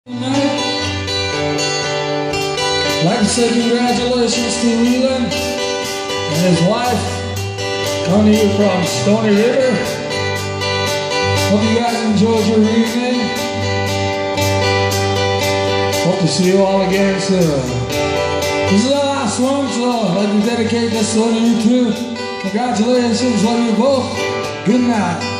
I'd like to say congratulations to Leland and his wife, coming to you from Stoney River. Hope you guys enjoyed your evening. Hope to see you all again soon. This is the last one, so I'd like to dedicate this one to you too. Congratulations, love you both. Good night.